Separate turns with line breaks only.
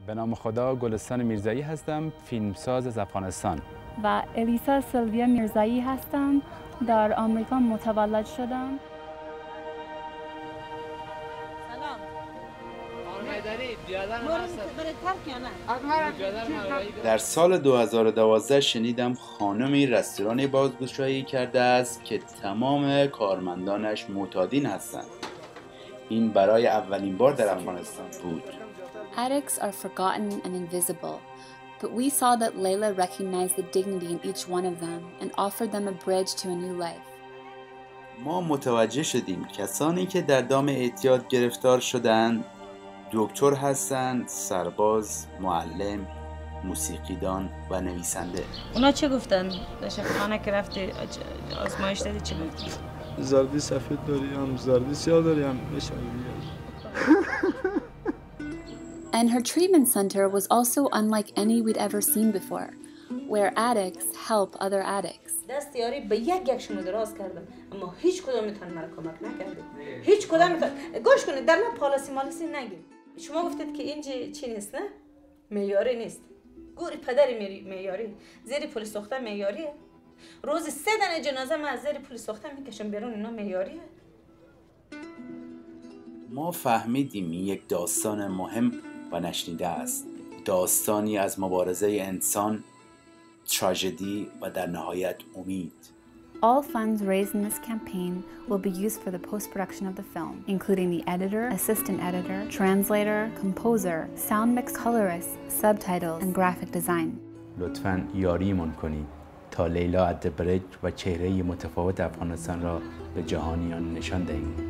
به نام خدا گلستان میرزایی هستم، فیلمساز از افغانستان.
و الیسا سیلویا میرزایی هستم، در آمریکا متولد شدم.
در سال 2012 شنیدم خانمی رستورانی بازگشایی کرده است که تمام کارمندانش معتادین هستند. این برای اولین بار در افغانستان بود.
Addicts are forgotten and invisible, but we saw that Laila recognized the dignity in each one of them and offered them a bridge to a new life.
ما متوجه شدیم کسانی که در دام اعتیاد گرفتار شدند دکتر هستند، سرباز، معلم، موسیقیدان و نویسنده.
اونا چه گفتن؟ خانه که رفتی آزمایش دادی چه گفتی؟
زردی سفید داری هم زردی سیاه داری هم میشه.
And her treatment center was also unlike any we'd ever seen before, where addicts help other addicts.
دستیاری به یک شما دراز کردم اما هیچ کدوم میتونه مرا کمک نکرده. هیچ کدوم گوش کنید، در من پالیسی مالیسی نگید. شما گفتید که این چی نیست، نه؟ معیاری نیست. گوری پدری معیاری، زیر پول سوخته معیاریه. روز 3 دانه جنازه من از زیر پول سوخته میکشم بیرون، اینا معیاریه.
ما فهمیدیم این یک داستان مهم و نشنیده است. داستانی از مبارزه انسان، تراژدی و در نهایت امید.
All funds raised in this campaign will be used for the post-production of the film, including the editor, assistant editor, translator, composer, sound mix colorist, subtitles, and graphic design.
لطفاً یاریمان کنید تا لیلا ات بریج و چهره متفاوت افغانستان را به جهانیان نشان دهیم.